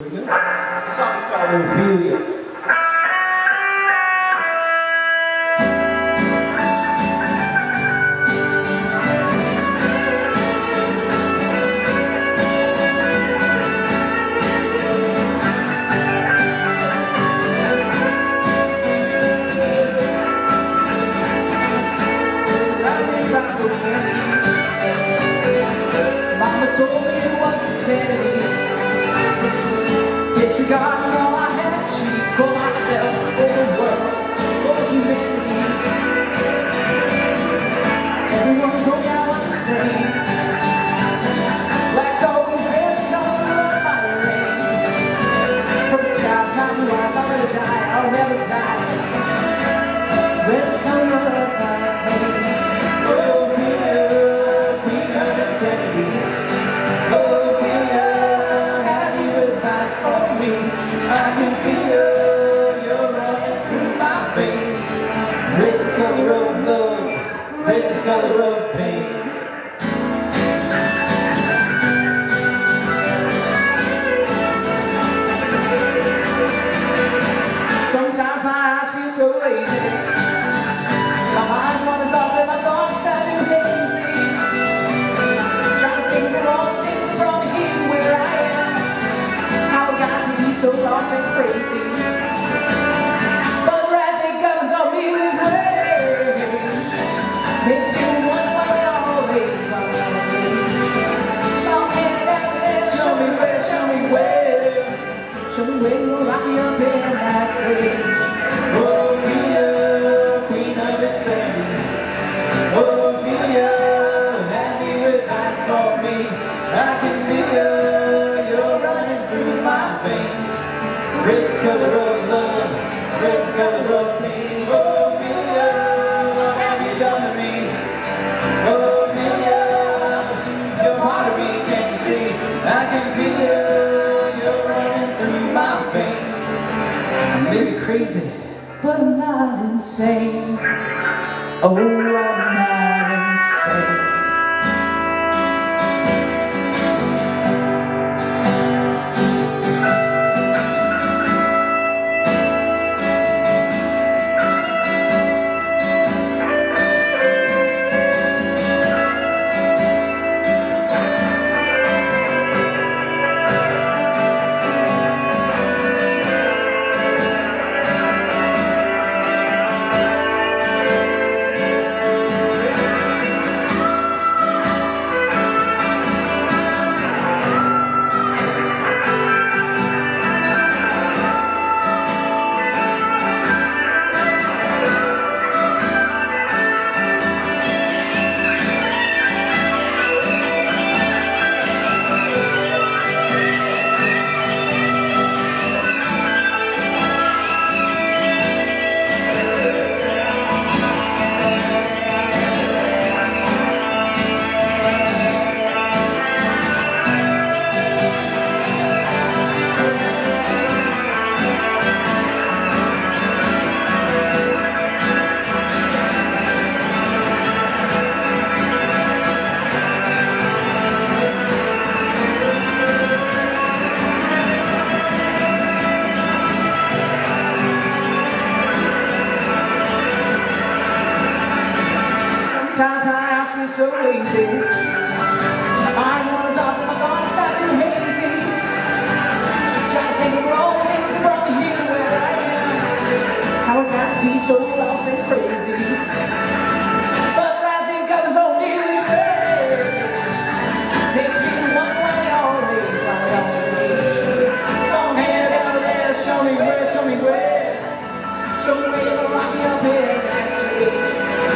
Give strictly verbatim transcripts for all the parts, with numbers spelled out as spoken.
The song's called Ophelia. Mama told me it was insanity. Disregarding all I had to achieve for myself, for the world, for humanity. Everyone told me I was the same. Black's always been the color of my rain. From the skies, my blue eyes, I'll never die, I'll never die. Red's the color of my pain. Oh, yeah, queen of insanity. Oh, yeah, have you advice for me? I can feel you're running through my veins. Red's the color of love, red's the color of pain. Sometimes my eyes feel so lazy. My mind wanders off and my thoughts start to hazy. Trying to think of all the things that brought me here where I am. How I got to be so lost and crazy. But the right thing comes on me with rage. Makes me wonder why they always run away. Long hand down there, show me where, show me where. Show me where you'll lock me up in that cage. Ophelia, queen of insanity. Ophelia, have you advice for me? I can feel you're running through my veins. Red's the color of love, red's the color of pain. Ophelia, what have you done to me? Ophelia, you're part of me, can't you see? I can feel you're running through my veins. I may be crazy, but I'm not insane. Oh, I'm not insane. Sometimes my eyes feel so lazy. My mind wanders off and my thoughts start to hazy. Trying to think of all the things that brought me here where I am. How I got to be so lost and crazy. But the right thing comes on me with rage. Makes me wonder why they always run away. Long hand out there, show me where, show me where. Show me where you're lock me up in that cage.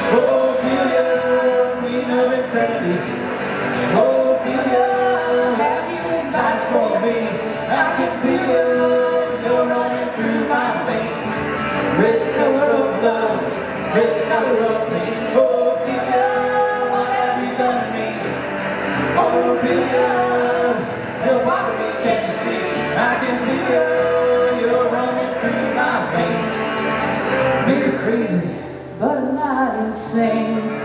Ophelia, queen of insanity. Ophelia, have you advice for me? I can feel you're running through my veins. Red's the color of love, red's the color of pain. Ophelia, what have you done to me? Ophelia, you're part of me, can't you see? I can feel you're running through my veins. Maybe crazy, but I'm not insane.